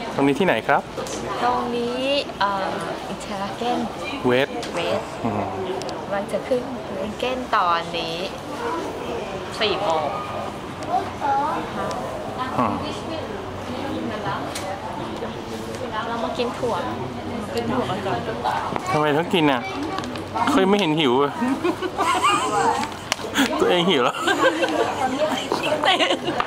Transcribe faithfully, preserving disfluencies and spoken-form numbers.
ตรงนี้ที่ไหนครับตรงนี้เอ่ออินเทอร์เกนเวสเวสมันจะขึ้นเวเกนตอนนี้สี่โมงเรามากินถั่วกินถั่วกันก่อนทำไมต้องกินอ่ะเคยไม่เห็นหิวเลยตัวเองหิวแล้ว